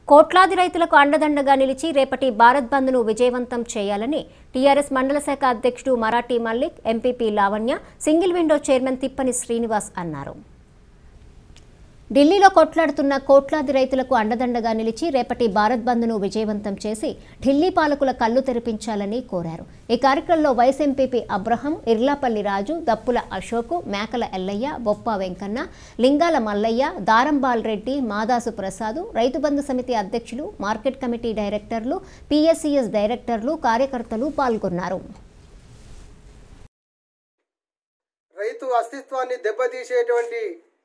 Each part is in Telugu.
కోట్లాది రైతులకు అండదండగా నిలిచి రేపటి భారత్ బంద్ను విజయవంతం చేయాలని టీఆర్ఎస్ మండల శాఖ అధ్యక్షుడు Marathi Mallik, MPP Lavanya, single window chairman Tippani Srinivas అన్నారు. ఢిల్లీలో కొట్లాడుతున్న కోట్లాది రైతులకు అండదండగా నిలిచి రేపటి భారత్ బంద్ను విజయవంతం చేసి ఢిల్లీ పాలకుల కళ్లు తెరిపించాలని కోరారు. ఈ కార్యక్రమంలో vice MPP Abraham, Irlapalli Raju, Dappula Ashok, Mekala Ellaiah, బొప్ప Venkanna, లింగాల మల్లయ్య, దారంబాల్ రెడ్డి, మాదాసు ప్రసాద్, రైతు బంధు సమితి అధ్యక్షులు, మార్కెట్ కమిటీ డైరెక్టర్లు, పీఎస్సీఎస్ డైరెక్టర్లు, కార్యకర్తలు పాల్గొన్నారు. రైతు అస్తిత్వాన్ని దెబ్బతీసేటువంటి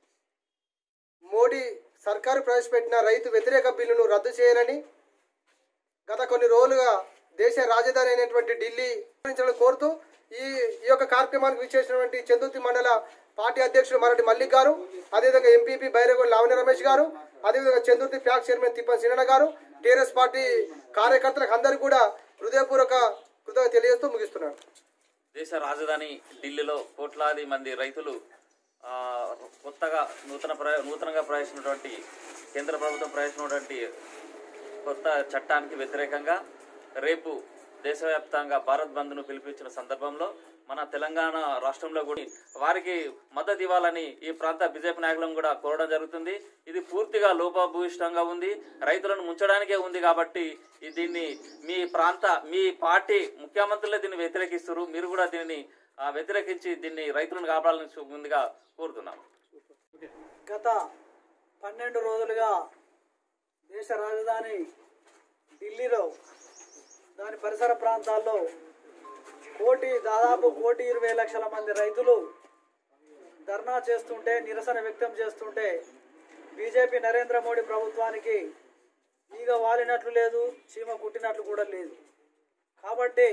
మోడీ సర్కారు ప్రవేశపెట్టిన రైతు వ్యతిరేక బిల్లును రద్దు చేయాలని గత కొన్ని రోజులుగా దేశ రాజధాని అయినటువంటి ఢిల్లీ కోరుతూ ఈ యొక్క కార్యక్రమానికి విచ్చేసినటువంటి చందుర్తి మండల పార్టీ అధ్యక్షుడు మరాఠీ మల్లిక్ గారు, అదేవిధంగా ఎంపీపీ బైరగోడి లావణ్య రమేష్ గారు, అదేవిధంగా Chandurthi PACS chairman Tippani Srinanna garu, TRS party కార్యకర్తలకు అందరికీ కూడా హృదయపూర్వక కృతజ్ఞతలు తెలియజేస్తూ ముగిస్తున్నారు. దేశ రాజధాని ఢిల్లీలో కోట్లాది మంది రైతులు కొత్తగా నూతనంగా ప్రవేశించినటువంటి కేంద్ర ప్రభుత్వం ప్రవేశించినటువంటి కొత్త చట్టానికి వ్యతిరేకంగా రేపు దేశవ్యాప్తంగా భారత్ బంద్ను పిలిపించిన సందర్భంలో మన తెలంగాణ రాష్ట్రంలో కూడా వారికి మద్దతు ఇవ్వాలని ఈ ప్రాంత బీజేపీ నాయకులను కూడా కోరడం జరుగుతుంది. ఇది పూర్తిగా లోపభూయిష్టంగా ఉంది, రైతులను ముంచడానికే ఉంది. కాబట్టి దీన్ని మీ పార్టీ ముఖ్యమంత్రులే దీన్ని వ్యతిరేకిస్తారు. మీరు కూడా దీన్ని వ్యతిరేకించి దీన్ని రైతులను కాపాడాలని ముందుగా కోరుతున్నాం. గత 12 రోజులుగా దేశ రాజధాని ఢిల్లీలో దాని పరిసర ప్రాంతాల్లో దాదాపు 1,20,00,000 మంది రైతులు ధర్నా చేస్తుంటే, నిరసన వ్యక్తం చేస్తుంటే బీజేపీ నరేంద్ర మోడీ ప్రభుత్వానికి ఈగ వాలినట్లు లేదు, చీమ కుట్టినట్లు కూడా లేదు. కాబట్టి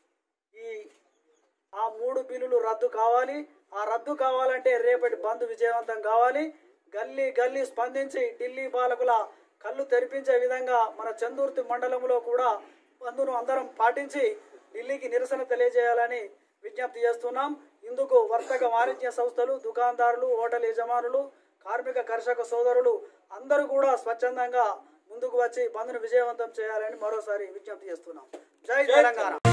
ఆ 3 బిల్లులు రద్దు కావాలి. ఆ రద్దు కావాలంటే రేపటి బంద్ విజయవంతం కావాలి. గల్లీ గల్లీ స్పందించి ఢిల్లీ పాలకుల కళ్ళు తెరిపించే విధంగా మన చందుర్తి మండలంలో కూడా బంద్ను అందరం పాటించి ఢిల్లీకి నిరసన తెలియజేయాలని విజ్ఞప్తి చేస్తున్నాం. ఇందుకు వర్తక వాణిజ్య సంస్థలు, దుకాణదారులు, హోటల్ యజమానులు, కార్మిక కర్షక సోదరులు అందరూ కూడా స్వచ్ఛందంగా ముందుకు వచ్చి బంద్ను విజయవంతం చేయాలని మరోసారి విజ్ఞప్తి చేస్తున్నాం. జై తెలంగాణ.